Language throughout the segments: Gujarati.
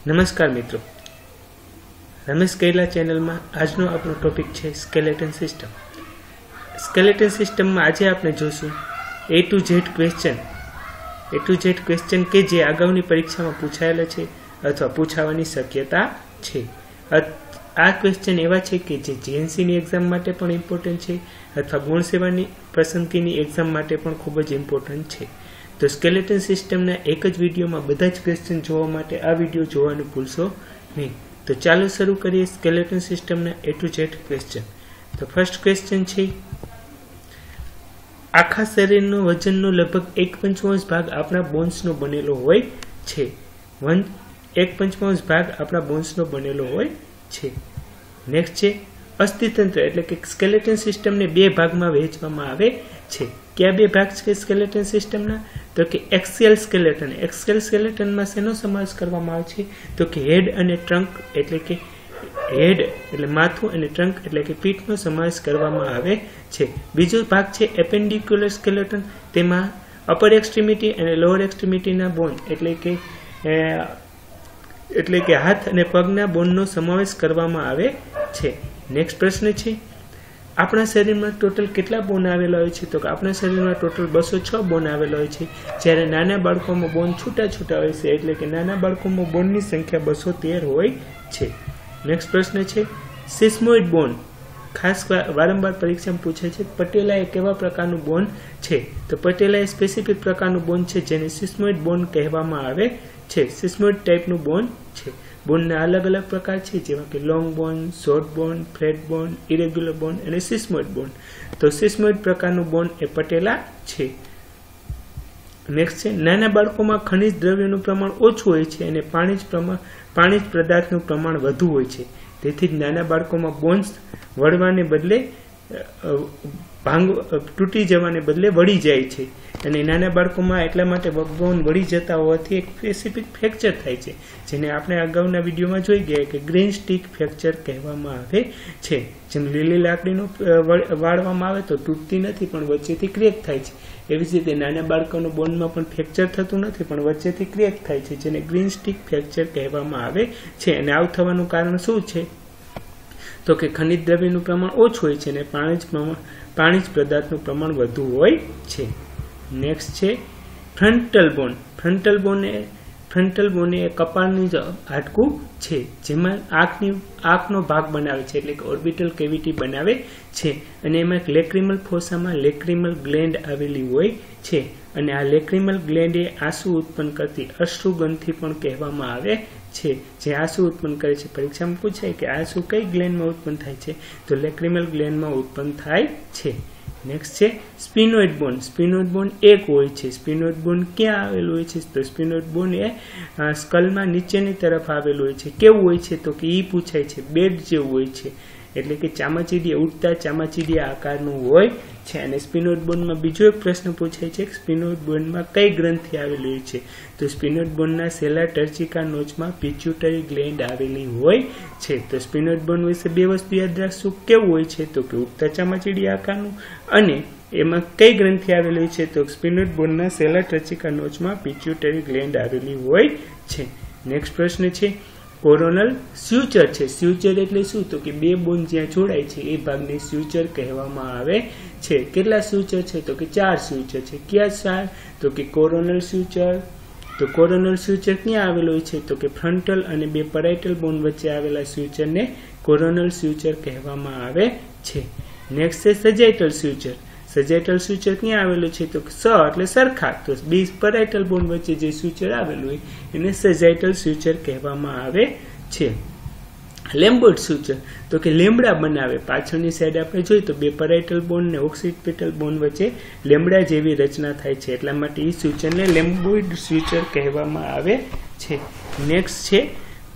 नमस्कार मित्रों, रमेश कैला चैनल में आजनो आपनो टॉपिक है स्केलेटन सिस्टम। स्केलेटन सिस्टम में आज आपने जोशू ए टू जेड क्वेश्चन के जे आगामी परीक्षा में पूछायेला छे अथवा पूछावानी शक्यता छे। आ क्वेश्चन एवा छे कि जे जेएनसी नी एक्जाम माटे पण इम्पोर्टન્ટ छे अथवा गुण सेवानी पसंदगीनी एक्जाम माटे पण खूब ज इम्पोर्टન્ટ छे। तो स्केलेटन सिस्टम एक ज विडियो में बधा ज क्वेश्चन जोवा माटे आ विडियो जोवानुं भूलशो नहीं। तो चालो शुरू करिए skeleton system A to Z question. तो फर्स्ट क्वेश्चन छे, आखा शरीरनो वजननो लगभग 1/5 भाग आपणा बोन्सनो बनेलो होय छे। 1/5 भाग आपणा बोन्सनो बनेलो होय छे। नेक्स्ट छे अस्थितंत्र एटले के स्केलेटन सिस्टम ने बे भाग में वहेंचवामां आवे छे। क्या बे भाग छे स्केलेटन सिस्टम ना? तो कि एक्सियल स्केलेटन में शेनो समावेश करवामां आवे छे? तो कि हेड अने ट्रंक एटले के हेड एटले माथुं अने ट्रंक एटले के पीठनो समावेश करवामां आवे छे। बीजो भाग छे एपेन्डिक्युलर स्केलेटन, तेमां अपर एक्सट्रीमिटी अने लोअर एक्सट्रीमिटी ना बोन एटले के हाथ अने पगना बोननो समावेश करवामां आवे छे। नेक्स्ट प्रश्न छे, अपना शरीर में टोटल केटला बोन आवेला होय छे? तो अपना शरीर में टोटल 206 बोन आवेला होय छे। ज्यारे नाना बाळकोमां बोन छूटा छूटा होय छे एटले के नाना बाळकोमां बोननी संख्या 213 होय छे। नेक्स्ट प्रश्न छे, सिस्मोइड बोन खास वारंवार परीक्षा में पूछे छे। पटेला ए केवा प्रकारनुं बोन छे? तो पटेला ए स्पेसिफिक प्रकारनुं बोन छे जेने सिस्मोइड बोन कहेवामां आवे छे। सिस्मोइड टाइपनुं बोन छे। बोनना अलग अलग प्रकार छे जेवा के long bone, short bone, flat bone, irregular bone अने सिस्मोइड बोन। तो सिस्मोइड प्रकारनुं बोन ए पटेला छे। नेक्स्ट छे, नाना बाळकोमां खनिज द्रव्यनुं प्रमाण ओछुं होय छे अने पाणी पदार्थनुं प्रमाण वधु होय छे। तेथी नाना बाळकोमां बोन्स वळवाने बदले तूटी जवाने बदले वળી જાય છે અને નાના બાળકોમાં એટલા માટે બોન વળી જતા હોવાથી એક સ્પેસિફિક ફ્રેક્ચર થાય છે, જેને આપણે અગાઉના વિડીયોમાં જોઈ ગયા કે ગ્રીન સ્ટીક ફ્રેક્ચર કહેવામાં આવે છે। જેમ લીલી લાકડીનો વાળવામાં આવે તો તૂટતી નથી પણ વચ્ચેથી ક્રેક થાય છે, એવી જ રીતે નાના બાળકોનો બોનમાં પણ ફ્રેક્ચર થતું નથી પણ વચ્ચેથી ક્રેક થાય છે, જેને ગ્રીન સ્ટીક ફ્રેક્ચર કહેવામાં આવે છે। અને આવું થવાનું કારણ શું છે? तो कि खनिज द्रव्यનું प्रमाण ओछું હોય છે અને પાણીજ પદાર્થનું પ્રમાણ વધુ હોય છે। નેક્સ્ટ છે ફ્રન્ટલ બોન। ફ્રન્ટલ બોન એ કપાળનું હાડકું છે જેમાં આંખનો ભાગ બનાવે છે એટલે કે ઓર્બિટલ કેવિટી બનાવે છે અને એમાં એક લેક્રિમલ ફોસામાં લેક્રિમલ ગ્લેન્ડ આવેલી હોય છે અને આ લેક્રિમલ ગ્લેન્ડ એ આંસુ ઉત્પન્ન કરતી અશ્રુગ્રંથિ પણ કહેવામાં આવે છે, જે આંસુ उत्पन्न करे छे। परीक्षा में पूछाय कि आंसू कई ग्लैंड में उत्पन्न थाय छे? तो लेक्रिमल ग्लैंड में उत्पन्न थाय छे। नेक्स्ट छे स्पिनोइड बोन। स्पिनोइड बोन एक होय छे। स्पिनोइड बोन क्यां आवेलुं होय छे? तो स्पिनोइड बोन ए स्कल में नीचेनी तरफ आवेलुं होय छे। केवुं होय छे? तो कि ई पूछाय छे बेड जेवुं होय छे એટલે કે ચામાચીડિયા ઉડતા ચામાચીડિયા આકારનું હોય છે। અને સ્પિનોઇડ બોનમાં બીજો એક પ્રશ્ન પૂછાય છે કે સ્પિનોઇડ બોનમાં કઈ ગ્રંથિ આવેલી હોય છે? તો સ્પિનોઇડ બોનના સેલા ટર્ચિકા નોચમાં પિટ્યુટરી ગ્લેન્ડ આવેલી હોય છે। તો સ્પિનોઇડ બોન વિશે બે વસ્તુ યાદ રાખશું, કેવું હોય છે? તો કે ઉડતા ચામાચીડિયા આકારનું અને એમાં કઈ ગ્રંથિ આવેલી હોય છે? તો સ્પિનોઇડ બોનના સેલા ટર્ચિકા નોચમાં પિટ્યુટરી ગ્લેન્ડ આવેલી હોય છે। નેક્સ્ટ પ્રશ્ન છે કોરોનલ સ્યુચર છે। સ્યુચર એટલે શું? તો કે બે બોન જ્યાં જોડાય છે એ ભાગને સ્યુચર કહેવામાં આવે છે। કેટલા સ્યુચર છે? તો કે 4 સ્યુચર છે। ક્યાં 4? તો કે કોરોનલ સ્યુચર। તો કોરોનલ સ્યુચર ક્યાં આવેલો હોય છે? તો કે ફ્રન્ટલ અને બે પેરાઇટલ બોન વચ્ચે આવેલા સ્યુચરને કોરોનલ સ્યુચર કહેવામાં આવે છે। નેક્સ્ટ છે સજાઇટલ સ્યુચર। સજાઇટલ સ્યુચર ક્યાં આવેલું છે? તો એટલે સરખા, તો બે પેરાઇટલ બોન વચ્ચે જે સ્યુચર આવેલું હોય એને સજાઇટલ સ્યુચર કહેવામાં આવે છે। લેમ્બોઇડ સ્યુચર, તો કે લેમડા બનાવે। પાછળની સાઈડ આપણે જોઈએ તો બે પેરાઇટલ બોન ને ઓક્સિપિટલ બોન વચ્ચે લેમડા જેવી રચના થાય છે, એટલા માટે એ સ્યુચરને લેમ્બોઇડ સ્યુચર કહેવામાં આવે છે। નેક્સ્ટ છે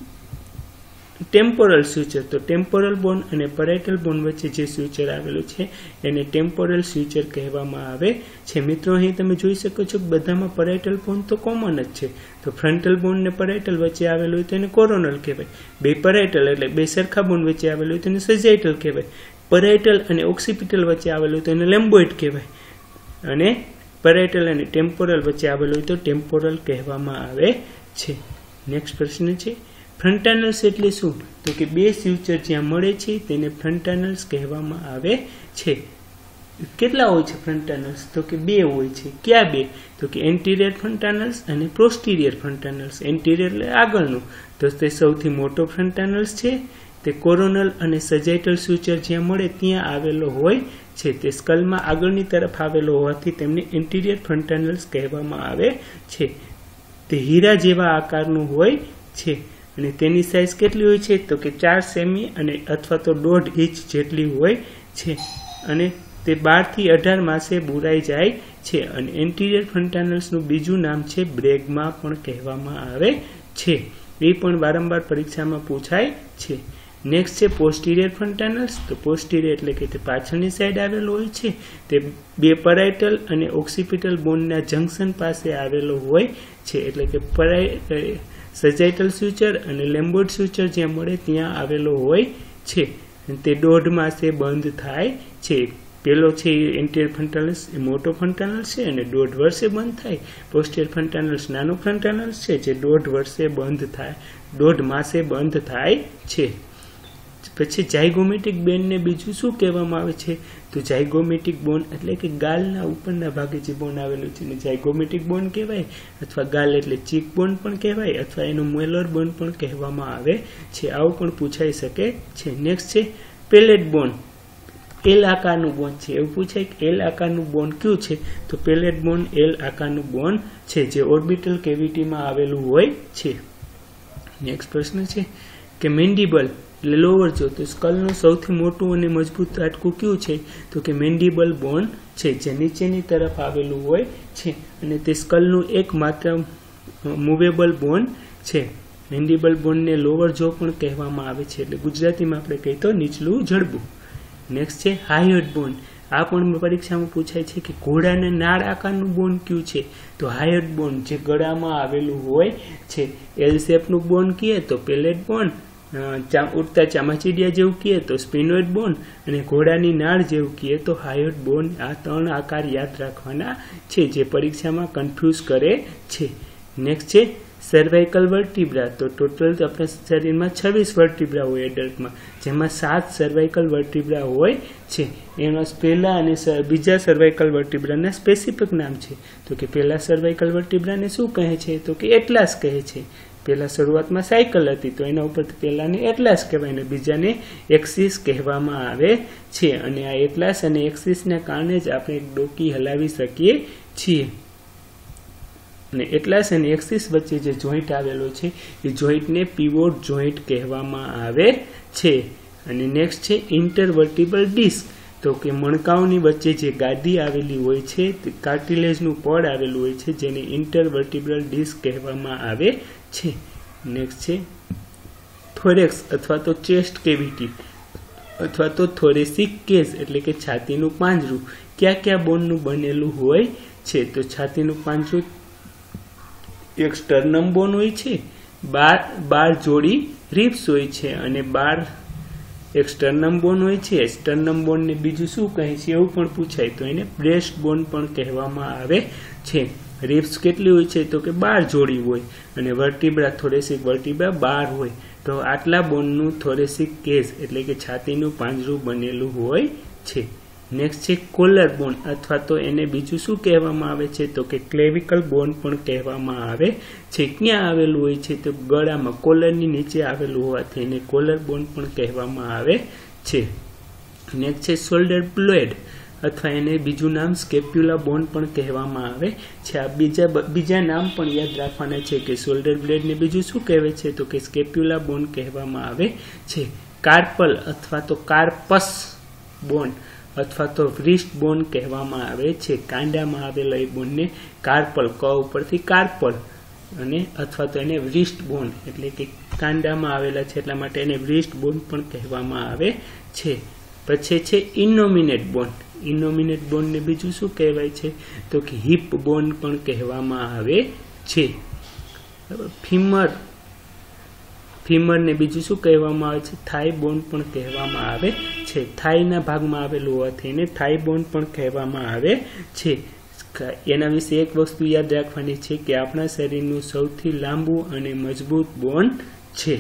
ટેમ્પોરલ સ્યુચર। તો ટેમ્પોરલ બોન અને પેરાઇટલ બોન વચ્ચે જે સ્યુચર આવેલું છે એને ટેમ્પોરલ સ્યુચર કહેવામાં આવે છે। મિત્રો અહીં તમે જોઈ શકો છો કે બધામાં પેરાઇટલ બોન તો કોમન જ છે। તો ફ્રન્ટલ બોન ને પેરાઇટલ વચ્ચે આવેલું હોય તો એને કોરોનલ કહેવાય। બે પેરાઇટલ એટલે બે સરખા બોન વચ્ચે આવેલું હોય તો એને સજાઇટલ કહેવાય। પેરાઇટલ અને ઓક્સિપિટલ વચ્ચે આવેલું હોય તો એને લેમ્બોઇડ કહેવાય અને પેરાઇટલ અને ટેમ્પોરલ વચ્ચે આવેલું હોય તો ટેમ્પોરલ કહેવામાં આવે છે। નેક્સ્ટ પ્રશ્ન છે ફ્રન્ટાનલ્સ એટલે શું? તો કે બે સ્યુચર જ્યાં મળે છે તેને ફ્રન્ટાનલ્સ કહેવામાં આવે છે. કેટલા હોય છે ફ્રન્ટાનલ્સ? તો કે બે હોય છે. ક્યાં બે? તો કે એન્ટિરિયર ફ્રન્ટાનલ્સ અને પોસ્ટિરિયર ફ્રન્ટાનલ્સ. એન્ટિરિયર એટલે આગળનું, તો તે સૌથી મોટો ફ્રન્ટાનલ્સ છે. તે કોરોનલ અને સજાઇટલ સ્યુચર જ્યાં મળે ત્યાં આવેલો હોય છે. તે સ્કલમાં આગળની તરફ આવેલો હોવાથી તેમને એન્ટિરિયર ફ્રન્ટાનલ્સ કહેવામાં આવે છે. તે હીરા જેવા આકારનું હોય છે અને તેની સાઇઝ કેટલી હોય છે? તો કે 4 સેમી અને અથવા તો 1.5 ઇંચ જેટલી હોય છે અને તે 12 થી 18 માસે બુરાઈ જાય છે. અને એન્ટિરિયર ફ્રન્ટાનલ્સનું બીજું નામ છે બ્રેગમા પણ કહેવામાં આવે છે. એ પણ વારંવાર પરીક્ષામાં પૂછાય છે. નેક્સ્ટ છે પોસ્ટિરિયર ફ્રન્ટાનલ્સ. તો પોસ્ટિરિયર એટલે કે તે પાછળની સાઈડ આવેલો હોય છે. તે બે પેરાઇટલ અને ઓક્સિપિટલ બોનના જંકશન પાસે આવેલો હોય છે. એટલે કે સજાઇટલ સ્યુચર અને લેમ્બોઇડ સ્યુચર જ્યાં મળે ત્યાં આવેલો હોય છે. તે 1.5 માસે બંધ થાય છે. પેલો છે એન્ટિરિયર ફ્રન્ટાનલ્સ એ મોટો ફ્રન્ટાનલ્સ છે અને 1.5 વર્ષે બંધ થાય. પોસ્ટિરિયર ફ્રન્ટાનલ્સ નાનો ફ્રન્ટાનલ્સ છે જે 1.5 વર્ષે બંધ થાય, 1.5 માસે બંધ થાય છે. પછી ઝાયગોમેટિક બોનને બીજું શું કહેવામાં આવે છે? તો ઝાયગોમેટિક બોન એટલે કે ગાલના ઉપરના ભાગે જે બોન આવેલું છે એને ઝાયગોમેટિક બોન કહેવાય, અથવા ગાલ એટલે ચીક બોન પણ કહેવાય, અથવા એનું મોલર બોન પણ કહેવામાં આવે છે. આવું પણ પૂછાઈ શકે છે. નેક્સ્ટ છે પેલેટ બોન. એલ આકારનું બોન છે. એવું પૂછાય કે એલ આકારનું બોન કયું છે? તો પેલેટ બોન એલ આકારનું બોન છે જે ઓર્બિટલ કેવિટીમાં આવેલું હોય છે. નેક્સ્ટ પ્રશ્ન છે કે મેન્ડિબલ એટલે લોવર જો. તો સ્કલનું સૌથી મોટું અને મજબૂત હાડકું કયું છે? તો કે મેન્ડિબલ બોન છે જે નીચેની તરફ આવેલું હોય છે અને તે સ્કલનું એકમાત્ર મૂવેબલ બોન છે. મેન્ડિબલ બોનને લોવર જો પણ કહેવામાં આવે છે. એટલે ગુજરાતીમાં આપણે કહીએ તો નીચલું જડબું. નેક્સ્ટ છે હાયર્ડ બોન. આ પણ પરીક્ષામાં પૂછાય છે કે ઘોડાના નાળ આકારનું બોન કયું છે? તો હાયર્ડ બોન જે ગળામાં આવેલું હોય છે. એલ શેપનું બોન કહીએ તો પેલેટ બોન, ઉડતા ચામાચીડિયા જેવું કહીએ તો સ્પિનોઇડ બોન અને ઘોડાની નાળ જેવું કહીએ તો હાયર્ડ બોન. આ 3 આકાર યાદ રાખવાના છે જે પરીક્ષામાં કન્ફ્યુઝ કરે છે. નેક્સ્ટ છે સર્વાઇકલ વર્ટિબ્રા. તો ટોટલ આપણા શરીરમાં 26 વર્ટિબ્રા હોય એડલ્ટમાં, જેમાં 7 સર્વાઇકલ વર્ટિબ્રા હોય છે. એમાં પહેલા અને બીજા સર્વાઇકલ વર્ટિબ્રાના સ્પેસિફિક નામ છે. તો કે પહેલા સર્વાઇકલ વર્ટિબ્રાને શું કહે છે? તો કે એટલાસ કહે છે. પહેલા શરૂઆતમાં સાયકલ હતી તો એના ઉપર પહેલાને એટલાસ કહેવાય અને બીજાને એક્સિસ કહેવામાં આવે છે. અને આ એટલાસ અને એક્સિસના કારણે જ આપણે એક ડોકી હલાવી શકીએ છીએ. અને એટલાસ અને એક્સિસ વચ્ચે જે જોઈન્ટ આવેલો છે એ જોઈન્ટને પીવોટ જોઈન્ટ કહેવામાં આવે છે. અને નેક્સ્ટ છે ઇન્ટરવર્ટિબલ ડિસ્ક. તો કે મણકાઓની વચ્ચે જે ગાદી આવેલી હોય છે તે કાર્ટિલેજનું પડ આવેલું હોય છે જેને ઇન્ટરવર્ટિબલ ડિસ્ક કહેવામાં આવે છે. નેક્સ્ટ છે થોરેક્સ અથવા તો ચેસ્ટ કેવિટી અથવા તો થોરેસિક કેસ એટલે કે છાતીનું પાંજરું. ક્યાં બોનનું બનેલું હોય છે? તો છાતીનું પાંજરું એક સ્ટર્નમ બોન હોય છે, 12 જોડી રિબ્સ હોય છે અને 12 એક સ્ટર્નમ બોન હોય છે. સ્ટર્નમ બોનને બીજું શું કહે છે એવું પણ પૂછાય તો એને બ્રેસ્ટ બોન પણ કહેવામાં આવે છે. રિબ્સ કેટલી હોય છે? તો કે 12 જોડી હોય અને વર્ટિબ્રા થોરેસિક વર્ટિબ્રા 12 હોય. તો આટલા બોનનું થોરેસિક કેસ એટલે કે છાતીનું પાંજરું બનેલું હોય છે. નેક્સ્ટ છે કોલર બોન અથવા તો એને બીજું શું કહેવામાં આવે છે? તો કે ક્લેવિકલ બોન પણ કહેવામાં આવે છે. ક્યાં આવેલું હોય છે? તો ગળામાં કોલરની નીચે આવેલું હોવાથી એને કોલર બોન પણ કહેવામાં આવે છે. નેક્સ્ટ છે શોલ્ડર બ્લેડ અથવા એને બીજું નામ સ્કેપ્યુલા બોન પણ કહેવામાં આવે છે. આ બીજા નામ પણ યાદ રાખવાના છે કે શોલ્ડર બ્લેડને બીજું શું કહેવાય છે? તો કે સ્કેપ્યુલા બોન કહેવામાં આવે છે. કાર્પલ અથવા તો કાર્પસ બોન અથવા તો વ્રિસ્ટ બોન કહેવામાં આવે છે. કાંડામાં આવેલા એ બોનને કાર્પલ, ક ઉપરથી કાર્પલ, અને અથવા તો એને વ્રિસ્ટ બોન એટલે કે કાંડામાં આવેલા છે એટલા માટે એને વ્રિસ્ટ બોન પણ કહેવામાં આવે છે. પછી છે ઇનોમિનેટ બોન. ઇનોમિનેટ બોનને બીજું શું કહેવાય છે? તો કે હિપ બોન પણ કહેવામાં આવે છે. ફીમરને બીજું શું કહેવામાં આવે છે? થાઈ બોન પણ કહેવામાં આવે છે. થાઈના ભાગમાં આવેલું હોવાથી એને થાઈ બોન પણ કહેવામાં આવે છે. એના વિશે એક વસ્તુ યાદ રાખવાની છે કે આપણા શરીરનું સૌથી લાંબુ અને મજબૂત બોન છે।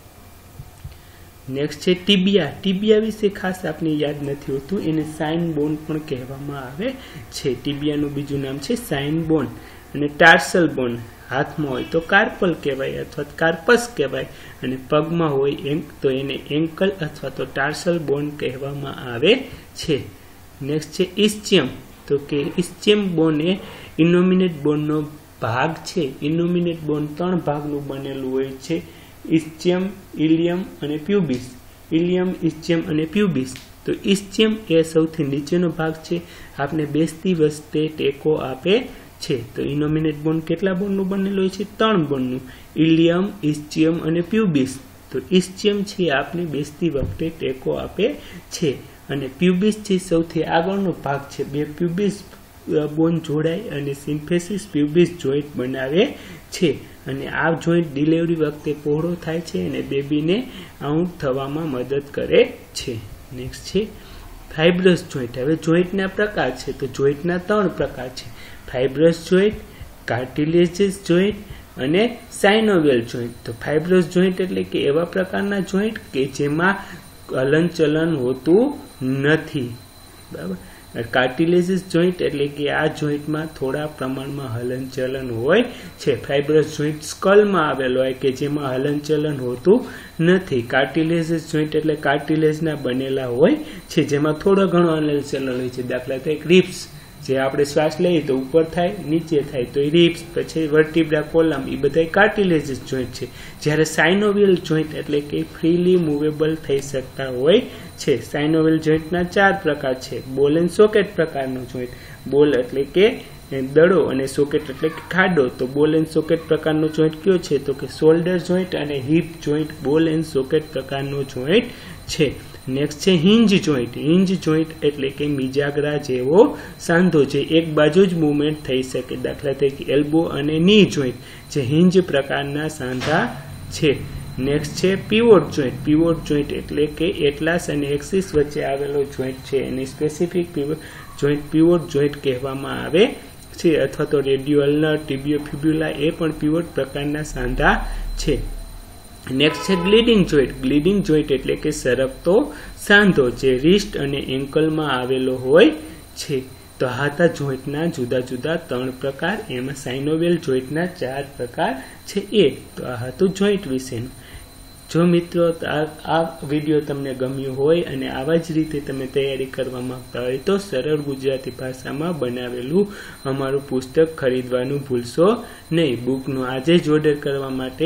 નેક્સ્ટ છે ટીબિયા। ટીબિયા વિશે ખાસ આપણે યાદ નથી હોતું, એને સાઇન બોન પણ કહેવામાં આવે છે। ટીબિયાનું બીજું નામ છે સાઇન બોન। અને ટાર્સલ બોન હાથમાં હોય તો કાર્પલ કહેવાય અથવા કાર્પસ કહેવાય, અને પગમાં હોય તો એને એન્કલ અથવા તો ટાર્સલ બોન કહેવામાં આવે છે। નેક્સ્ટ છે ઇસ્ચિયમ। તો કે ઇસ્ચિયમ બોન એ ઇનોમિનેટ બોનનો ભાગ છે। ઇનોમિનેટ બોન 3 ભાગનું બનેલું હોય છે, ઇસ્ચિયમ, ઇલિયમ અને પ્યુબિસ। ઇલિયમ, ઇસ્ચિયમ અને પ્યુબિસ। તો ઇસ્ચિયમ એ સૌથી નીચેનો ભાગ છે, આપણે બેસતી વખતે ટેકો આપે છે। તો ઇનોમિનેટ બોન કેટલા બોનનું બનેલું હોય છે? 3 બોનનું, ઇલિયમ, ઇસ્ચિયમ અને પ્યુબિસ। તો ઇસ્ચિયમ છે આપણે બેસતી વખતે ટેકો આપે છે, અને પ્યુબિસ છે સૌથી આગળનો ભાગ છે। બે પ્યુબિસ બોન જોડાય અને સિમ્ફેસિસ પ્યુબિસ જોઈન્ટ બનાવે છે, અને આ જોઈન્ટ ડિલિવરી વખતે પહોળો થાય છે અને બેબીને આઉટ થવામાં મદદ કરે છે। નેક્સ્ટ છે ફાઇબ્રસ જોઈન્ટ। હવે જોઈન્ટના પ્રકાર છે, તો જોઈન્ટના 3 પ્રકાર છે, ફાઇબ્રસ જોઈન્ટ, કાર્ટિલેજિયસ જોઈન્ટ અને સાઇનોવિયલ જોઈન્ટ। તો ફાઇબ્રસ જોઈન્ટ એટલે કે એવા પ્રકારના જોઈન્ટ કે જેમાં હલનચલન હોતું નથી, બરાબર। કાર્ટિલેજિયસ જોઈન્ટ એટલે કે આ જોઈન્ટમાં થોડા પ્રમાણમાં હલનચલન હોય છે। ફાઇબ્રસ જોઈન્ટ સ્કલમાં આવેલો હોય કે જેમાં હલનચલન હોતું નથી। કાર્ટિલેજિયસ જોઈન્ટ એટલે કાર્ટિલેજના બનેલા હોય છે જેમાં થોડો ઘણો હલનચલન હોય છે, દાખલા તરીકે રિબ્સ, જે આપણે શ્વાસ લઈએ તો ઉપર થાય નીચે થાય તો એ રિબ્સ, પછી વર્ટિબ્રા કોલમ, એ બધા કાર્ટિલેજિયસ જોઈન્ટ છે। જ્યારે સાઇનોવિયલ જોઈન્ટ એટલે કે ફ્રીલી મૂવેબલ થઈ શકતા હોય છે। સાઇનોવિયલ જોઈન્ટના 4 પ્રકાર છે, બોલ એન્ડ સોકેટ પ્રકારનો જોઈન્ટ, બોલ એટલે કે દડો અને સોકેટ એટલે કે ખાડો। તો બોલ એન્ડ સોકેટ પ્રકારનો જોઈન્ટ કયો છે? તો કે શોલ્ડર જોઈન્ટ અને hip joint ball and socket પ્રકારનો જોઈન્ટ છે। નેક્સ્ટ છે હિન્જ જોઈન્ટ। હિન્જ જોઈન્ટ એટલે કે મિજાગરા જેવો સાંધો, જે એક બાજુ જ મૂવમેન્ટ થઈ શકે, દાખલા તરીકે એલ્બો અને ની જોઈન્ટ, જે હિન્જ પ્રકારના સાંધા છે। નેક્સ્ટ છે પીવોટ જોઈન્ટ। પીવોટ જોઈન્ટ એટલે કે એટલાસ અને એક્સિસ વચ્ચે આવેલો જોઈન્ટ છે, એની સ્પેસિફિક જોઈન્ટ પીવોટ જોઈન્ટ કહેવામાં આવે છે, અથવા તો રેડિયોઅલ્નર, ટિબિયોફિબ્યુલા એ પણ પીવોટ પ્રકારના સાંધા છે। નેક્સ્ટ છે ગ્લીડિંગ જોઈન્ટ। ગ્લીડિંગ જોઈન્ટ એટલે કે સરકતો સાંધો, જે રિસ્ટ અને એન્કલમાં આવેલો હોય છે। તો આ હતા જોઈન્ટના જુદા જુદા 3 પ્રકાર, એમાં સાઇનોવિયલ જોઈન્ટના 4 પ્રકાર છે એ। તો આ હતું જોઈન્ટ વિશેનું। જો મિત્રો આ વિડીયો તમને ગમ્યો હોય અને આવા જ રીતે તમે તૈયારી કરવા માંગતા હોય તો સરળ ગુજરાતી ભાષામાં બનાવેલું અમારું પુસ્તક ખરીદવાનું ભૂલશો નહીં। બુકનો આજે જ ઓર્ડર કરવા માટે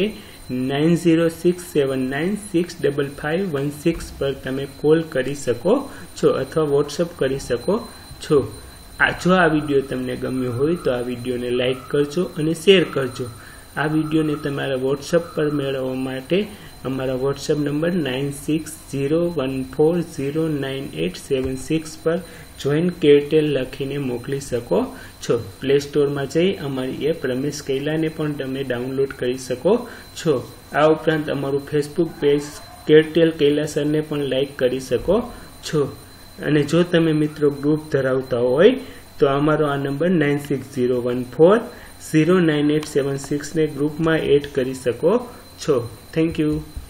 9067965516 પર તમે કોલ કરી શકો છો અથવા વોટ્સઅપ કરી શકો છો। જો આ વિડીયો તમને ગમ્યો હોય તો આ વિડીયોને લાઈક કરજો અને શેર કરજો। આ વિડીયોને તમારા વોટ્સઅપ પર મેળવવા માટે અમારા વોટ્સઅપ નંબર 9601409876 પર જોઈન કેરટેલ લખીને મોકલી શકો છો। પ્લે સ્ટોરમાં જઈ અમારી એપ રમેશ કૈલાને પણ તમે ડાઉનલોડ કરી શકો છો। આ ઉપરાંત અમારું ફેસબુક પેજ કેરટેલ કૈલાસરને પણ લાઈક કરી શકો છો। અને જો તમે મિત્રો ગ્રુપ ધરાવતા હોય તો અમારો આ નંબર 9601409876 ને ગ્રુપમાં એડ કરી શકો છો। Thank you.